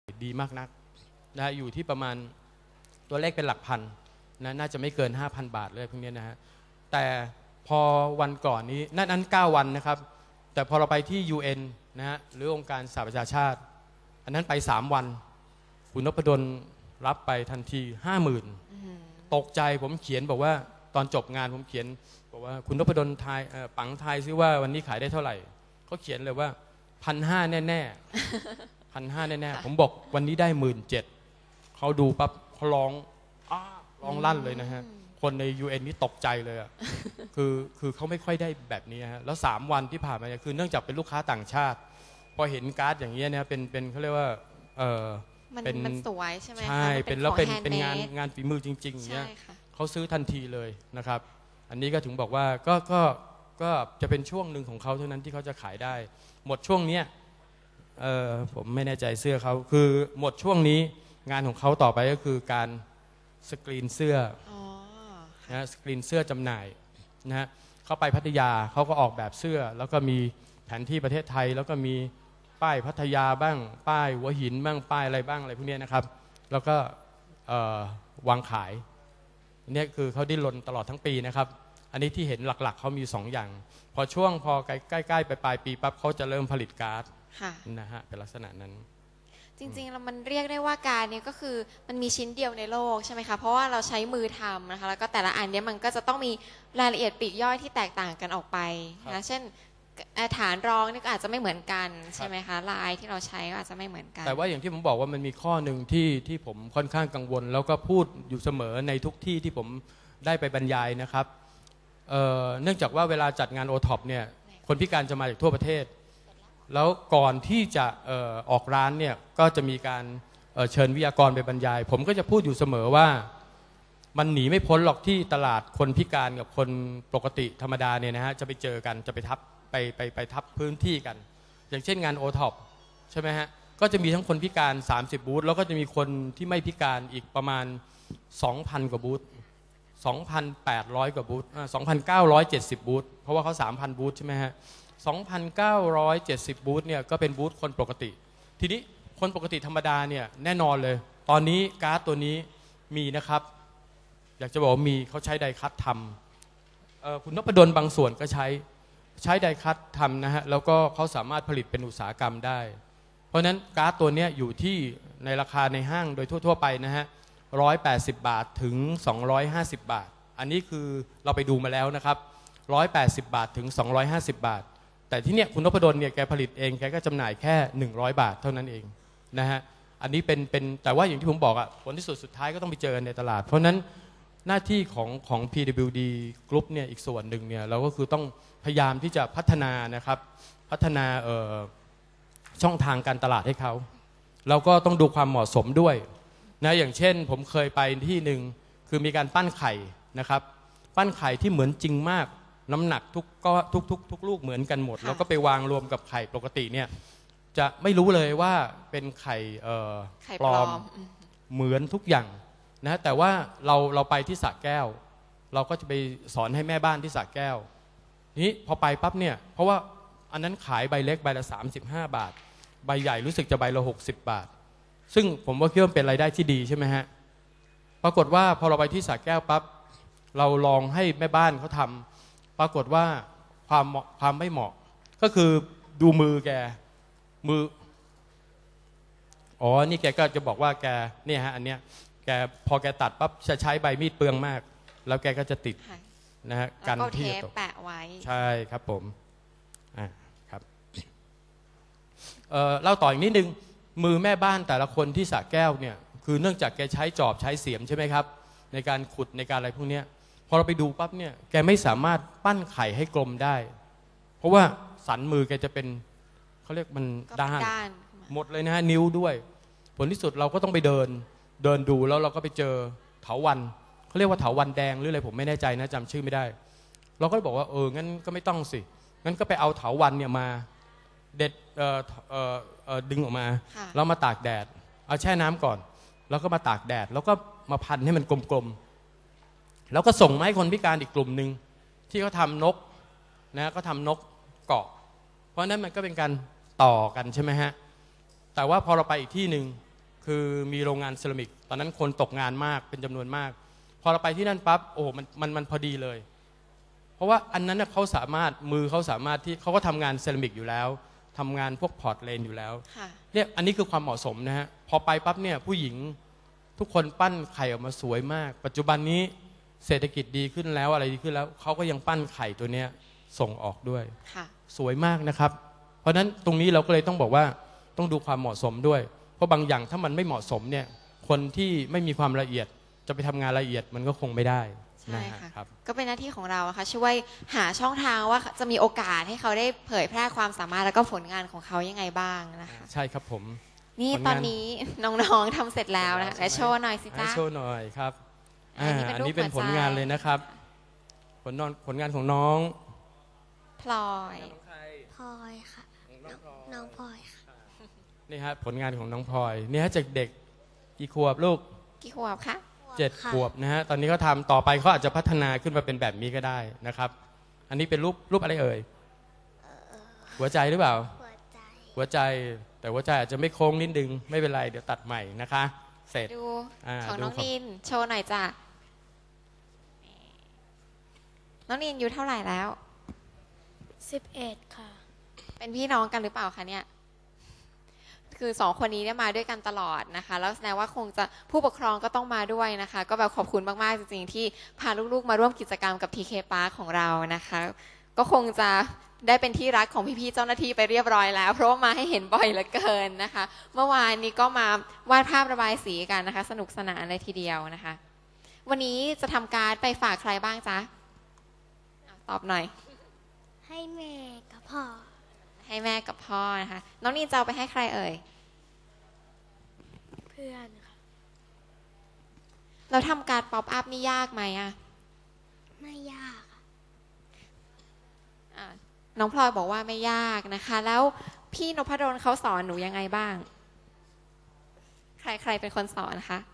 ดีมากนักนะอยู่ที่ประมาณตัวเลขเป็นหลักพันนะน่าจะไม่เกิน 5,000 บาทเลยพวกนี้นะฮะแต่พอวันก่อนนี้นั้น9 วันนะครับแต่พอเราไปที่ UN นะฮะหรือองค์การสหประชาชาติอันนั้นไป3 วันคุณนพดลรับไปทันที 50,000 ตกใจผมเขียนบอกว่าตอนจบงานผมเขียนบอกว่าคุณนพดลทายปังทายซิว่าวันนี้ขายได้เท่าไหร่เขาเขียนเลยว่า 1,500 แน่ๆ 1,500 แน่ๆผมบอกวันนี้ได้ 17,000เขาดูปั๊บเขาร้องลั่นเลยนะฮะคนใน UN นี่ตกใจเลยอ่ะคือเขาไม่ค่อยได้แบบนี้ฮะแล้ว3 วันที่ผ่านมาคือเนื่องจากเป็นลูกค้าต่างชาติพอเห็นการ์ดอย่างเงี้ยนะเป็นเขาเรียกว่ามันสวยใช่ไหมคะใช่เป็นแล้วเป็นงานฝีมือจริงๆเนี่ยเขาซื้อทันทีเลยนะครับอันนี้ก็ถึงบอกว่าก็จะเป็นช่วงหนึ่งของเขาเท่านั้นที่เขาจะขายได้หมดช่วงนี้ผมไม่แน่ใจเสื้อเขาคือหมดช่วงนี้งานของเขาต่อไปก็คือการสกรีนเสื้อนะสกรีนเสื้อจำหน่ายนะฮะเขาไปพัทยาเขาก็ออกแบบเสื้อแล้วก็มีแผนที่ประเทศไทยแล้วก็มีป้ายพัทยาบ้างป้ายหัวหินบ้างป้ายอะไรบ้างอะไรพวกนี้นะครับแล้วก็วางขายนี่คือเขาดิ้นรนตลอดทั้งปีนะครับอันนี้ที่เห็นหลักๆเขามี2 อย่างพอใกล้ๆไปปลายปีปั๊บเขาจะเริ่มผลิตการ์ดนะฮะเป็นลักษณะนั้นจริงๆแล้วมันเรียกได้ว่าการเนี่ยก็คือมันมีชิ้นเดียวในโลกใช่ไหมคะเพราะว่าเราใช้มือทำนะคะแล้วก็แต่ละอันเนี้ยมันก็จะต้องมีรายละเอียดปลีกย่อยที่แตกต่างกันออกไปนะเช่นฐานรองนี่ก็อาจจะไม่เหมือนกันใช่ไหมคะลายที่เราใช้ก็อาจจะไม่เหมือนกันแต่ว่าอย่างที่ผมบอกว่ามันมีข้อหนึ่งที่ผมค่อนข้างกังวลแล้วก็พูดอยู่เสมอในทุกที่ที่ผมได้ไปบรรยายนะครับเนื่องจากว่าเวลาจัดงาน O-TOP เนี่ยคนพิการจะมาจากทั่วประเทศแล้วก่อนที่จะออกร้านเนี่ยก็จะมีการเชิญวิทยากรไปบรรยายผมก็จะพูดอยู่เสมอว่ามันหนีไม่พ้นหรอกที่ตลาดคนพิการกับคนปกติธรรมดาเนี่ยนะฮะจะไปเจอกันจะไปทับพื้นที่กันอย่างเช่นงาน O-TOP ใช่ไหมฮะก็จะมีทั้งคนพิการ30 บูธแล้วก็จะมีคนที่ไม่พิการอีกประมาณ 2,000 กว่าบูธ2,800 กว่าบูธ2,970 บูธเพราะว่าเขา 3,000 บูธใช่ไหมฮะ2,970 บูธเนี่ยก็เป็นบูธคนปกติทีนี้คนปกติธรรมดาเนี่ยแน่นอนเลยตอนนี้การ์ดตัวนี้มีนะครับอยากจะบอกว่ามีเขาใช้ไดคัตทำคุณนพดลบางส่วนก็ใช้ไดคัตทำนะฮะแล้วก็เขาสามารถผลิตเป็นอุตสาหกรรมได้เพราะฉะนั้นการ์ดตัวนี้อยู่ที่ในราคาในห้างโดยทั่วๆไปนะฮะ180 บาทถึง250 บาทอันนี้คือเราไปดูมาแล้วนะครับ180 บาทถึง250 บาทแต่ที่เนี่ยคุณนพดลเนี่ยแกผลิตเองแกก็จำหน่ายแค่100 บาทเท่านั้นเองนะฮะอันนี้เป็นแต่ว่าอย่างที่ผมบอกอะผลที่สุดท้ายก็ต้องไปเจอในตลาดเพราะนั้นหน้าที่ของ PWD Group เนี่ยอีกส่วนหนึ่งเนี่ยเราก็คือต้องพยายามที่จะพัฒนานะครับพัฒนาช่องทางการตลาดให้เขาเราก็ต้องดูความเหมาะสมด้วยนะอย่างเช่นผมเคยไปที่หนึ่งคือมีการปั้นไข่นะครับปั้นไข่ที่เหมือนจริงมากน้ำหนักทุกลูกเหมือนกันหมดแล้วก็ไปวางรวมกับไข่ปกติเนี่ยจะไม่รู้เลยว่าเป็นไข่ปลอมเหมือนทุกอย่างนะแต่ว่าเราไปที่สระแก้วเราก็จะไปสอนให้แม่บ้านที่สระแก้วนี้พอไปปั๊บเนี่ยเพราะว่าอันนั้นขายใบเล็กใบละ35 บาทใบใหญ่รู้สึกจะใบละ60 บาทซึ่งผมว่าคิดว่าเป็นรายได้ที่ดีใช่ไหมฮะปรากฏว่าพอเราไปที่สระแก้วปั๊บเราลองให้แม่บ้านเขาทำปรากฏว่าความไม่เหมาะก็คือดูมือแกมือนี่แกก็จะบอกว่าแกเนี่ยฮะอันเนี้ยแกพอแกตัดปั๊บจะใช้ใบมีดเปลืองมากแล้วแกก็จะติดนะฮะกันที่ตกแปะไว้ใช่ครับผมครับเล่าต่ออีกนิดนึงมือแม่บ้านแต่ละคนที่สระแก้วเนี่ยคือเนื่องจากแกใช้จอบใช้เสียมใช่ไหมครับในการขุดในการอะไรพวกนี้พอเราไปดูปั๊บเนี่ยแกไม่สามารถปั้นไข่ให้กลมได้เพราะว่าสันมือแกจะเป็นเขาเรียกมันด้านหมดเลยนะฮะนิ้วด้วยผลที่สุดเราก็ต้องไปเดินดูแล้วเราก็ไปเจอเถาวัลย์เขาเรียกว่าเถาวัลย์แดงหรืออะไรผมไม่แน่ใจนะจำชื่อไม่ได้เราก็บอกว่างั้นก็ไม่ต้องสิงั้นก็ไปเอาเถาวัลย์เนี่ยมาเด็ดดึงออกมาแล้วมาตากแดดเอาแช่น้ำก่อนแล้วก็มาตากแดดแล้วก็มาพันให้มันกลมๆแล้วก็ส่งมาให้คนพิการอีกกลุ่มหนึ่งที่เขาทำนกนะก็ทำนกเกาะเพราะนั้นมันก็เป็นการต่อกันใช่ไหมฮะแต่ว่าพอเราไปอีกที่หนึ่งคือมีโรงงานเซรามิกตอนนั้นคนตกงานมากเป็นจำนวนมาก พอเราไปที่นั่นปั๊บโอ้มันพอดีเลย เพราะว่าอันนั้นนะเขาสามารถมือเขาสามารถที่เขาก็ทำงานเซรามิกอยู่แล้วทำงานพวกพอร์ตเลนอยู่แล้วเนี่ยอันนี้คือความเหมาะสมนะฮะพอไปปั๊บเนี่ยผู้หญิงทุกคนปั้นไข่ออกมาสวยมากปัจจุบันนี้เศรษฐกิจดีขึ้นแล้วอะไรดีขึ้นแล้วเขาก็ยังปั้นไข่ตัวเนี้ยส่งออกด้วยสวยมากนะครับเพราะฉะนั้นตรงนี้เราก็เลยต้องบอกว่าต้องดูความเหมาะสมด้วยเพราะบางอย่างถ้ามันไม่เหมาะสมเนี่ยคนที่ไม่มีความละเอียดจะไปทำงานละเอียดมันก็คงไม่ได้ใช่ค่ะก็เป็นหน้าที่ของเราค่ะช่วยหาช่องทางว่าจะมีโอกาสให้เขาได้เผยแพร่ความสามารถแล้วก็ผลงานของเขายังไงบ้างนะคะใช่ครับผมนี่ตอนนี้น้องๆทำเสร็จแล้วนะคะโชว์หน่อยสิจ้าโชว์หน่อยครับอันนี้เป็นผลงานเลยนะครับผลงานของน้องพลอยค่ะน้องพลอยค่ะนี่ฮะผลงานของน้องพลอยนี่ฮะจากเด็กกี่ขวบลูกกี่ขวบคะ 7 ขวบนะฮะตอนนี้เขาทำต่อไปเขาอาจจะพัฒนาขึ้นมาเป็นแบบนี้ก็ได้นะครับอันนี้เป็นรูปอะไรเอ่ยหัวใจหรือเปล่าหัวใจแต่หัวใจอาจจะไม่โค้งนิดนึงไม่เป็นไรเดี๋ยวตัดใหม่นะคะเสร็จดูของน้องนินโชว์หน่อยจ้ะน้องนินอยู่เท่าไหร่แล้ว 11ค่ะเป็นพี่น้องกันหรือเปล่าคะเนี่ยคือ2 คนนี้เนี่ยมาด้วยกันตลอดนะคะแล้วแสดงว่าคงจะผู้ปกครองก็ต้องมาด้วยนะคะก็แบบขอบคุณมากๆจริงๆที่พาลูกๆมาร่วมกิจกรรมกับ TK Park ของเรานะคะก็คงจะได้เป็นที่รักของพี่ๆเจ้าหน้าที่ไปเรียบร้อยแล้วเพราะว่ามาให้เห็นบ่อยเหลือเกินนะคะเมื่อวานนี้ก็มาวาดภาพระบายสีกันนะคะสนุกสนานเลยทีเดียวนะคะวันนี้จะทำการ์ดไปฝากใครบ้างจ๊ะตอบหน่อยให้แม่กับพ่อให้แม่กับพ่อนะคะน้องนีจะเอาไปให้ใครเอ่ยเพื่อนค่ะเราทำการป๊อปอัพนี่ยากไหมอะไม่ยากค่ะน้องพลอยบอกว่าไม่ยากนะคะแล้วพี่นพดลเขาสอนหนูยังไงบ้างใครเป็นคนสอนคะ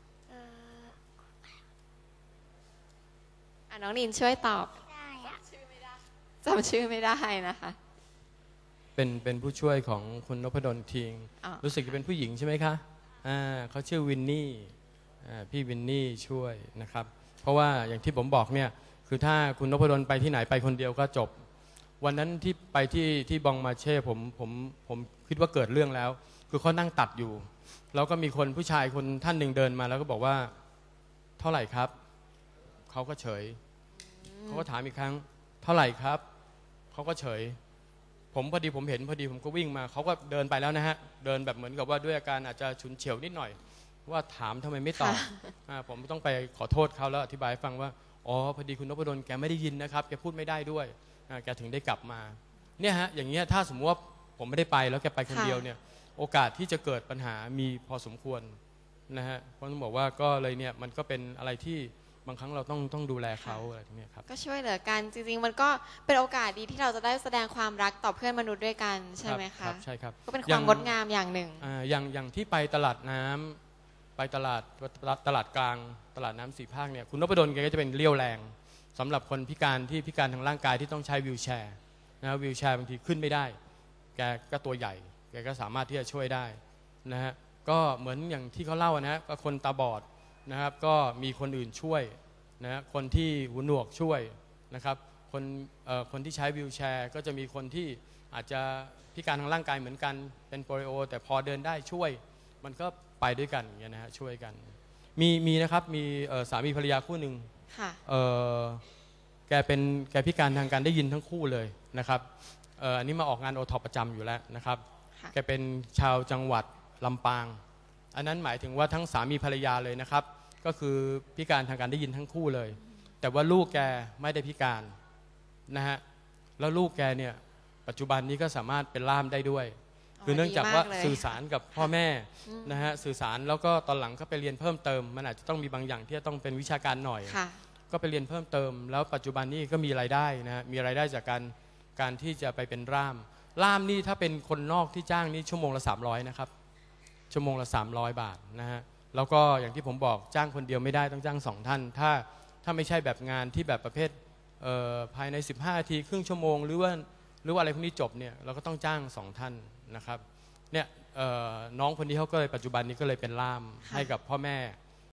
น้องนินช่วยตอบจำชื่อไม่ได้นะคะเป็นผู้ช่วยของคุณนพดลทิงรู้สึกจะเป็นผู้หญิงใช่ไหมคะเขาชื่อวินนี่พี่วินนี่ช่วยนะครับเพราะว่าอย่างที่ผมบอกเนี่ยคือถ้าคุณนพดลไปที่ไหนไปคนเดียวก็จบวันนั้นที่ไปที่บองมาเช่ผมคิดว่าเกิดเรื่องแล้วคือเขานั่งตัดอยู่แล้วก็มีคนผู้ชายคนท่านหนึ่งเดินมาแล้วก็บอกว่าเท่าไหร่ครับเขาก็เฉยเขาก็ถามอีกครั้งเท่าไหร่ครับเขาก็เฉยผมพอดีผมเห็นพอดีผมก็วิ่งมาเขาก็เดินไปแล้วนะฮะเดินแบบเหมือนกับว่าด้วยอาการอาจจะฉุนเฉียวนิดหน่อยว่าถามทำไมไม่ตอบผมต้องไปขอโทษเขาแล้วอธิบายฟังว่าอ๋อพอดีคุณนพดลแกไม่ได้ยินนะครับแกพูดไม่ได้ด้วยแกถึงได้กลับมาเนี่ยฮะอย่างเงี้ยถ้าสมมติว่าผมไม่ได้ไปแล้วแกไปคนเดียวเนี่ยโอกาสที่จะเกิดปัญหามีพอสมควรนะฮะเพราะต้องบอกว่าก็เลยเนี่ยมันก็เป็นอะไรที่บางครั้งเราต้องดูแลเขาอะไรพวกนี้ครับก็ช่วยเหลือกันจริงๆมันก็เป็นโอกาสดีที่เราจะได้แสดงความรักต่อเพื่อนมนุษย์ด้วยกันใช่ไหมคะใช่ครับก็เป็นความงดงามอย่างหนึ่งอย่างที่ไปตลาดน้ำไปตลาดกลางตลาดน้ำ4 ภาคเนี่ยคุณนพดลแกก็จะเป็นเรี่ยวแรงสำหรับคนพิการที่พิการทางร่างกายที่ต้องใช้วีลแชร์นะวีลแชร์บางทีขึ้นไม่ได้แกก็ตัวใหญ่แกก็สามารถที่จะช่วยได้นะฮะก็เหมือนอย่างที่เขาเล่านะก็คนตาบอดนะครับก็มีคนอื่นช่วยนะคนที่หูหนวกช่วยนะครับคนที่ใช้วีลแชร์ก็จะมีคนที่อาจจะพิการทางร่างกายเหมือนกันเป็นโปลิโอแต่พอเดินได้ช่วยมันก็ไปด้วยกันอย่างเงี้ยนะฮะช่วยกันมีนะครับมีสามีภรรยาคู่หนึ่งแกพิการทางการได้ยินทั้งคู่เลยนะครับอันนี้มาออกงานโอท็อปประจำอยู่แล้วนะครับแกเป็นชาวจังหวัดลำปางอันนั้นหมายถึงว่าทั้งสามีภรรยาเลยนะครับก็คือพิการทางการได้ยินทั้งคู่เลยแต่ว่าลูกแกไม่ได้พิการนะฮะแล้วลูกแกเนี่ยปัจจุบันนี้ก็สามารถเป็นล่ามได้ด้วยคือเนื่องจากว่าสื่อสารกับพ่อแม่นะฮะสื่อสารแล้วก็ตอนหลังก็ไปเรียนเพิ่มเติมมันอาจจะต้องมีบางอย่างที่จะต้องเป็นวิชาการหน่อยก็ไปเรียนเพิ่มเติมแล้วปัจจุบันนี้ก็มีรายได้นะฮะมีรายได้จากการที่จะไปเป็นล่ามนี่ถ้าเป็นคนนอกที่จ้างนี่ชั่วโมงละ300นะครับชั่วโมงละ300 บาทนะฮะแล้วก็อย่างที่ผมบอกจ้างคนเดียวไม่ได้ต้องจ้าง2 ท่านถ้าไม่ใช่แบบงานที่แบบประเภทภายใน15 นาทีครึ่งชั่วโมงหรือว่าอะไรพวกนี้จบเนี่ยเราก็ต้องจ้าง2 ท่านนะครับเนี่ยน้องคนนี้เขาก็เลยปัจจุบันนี้ก็เลยเป็นล่ามค่ะให้กับพ่อแม่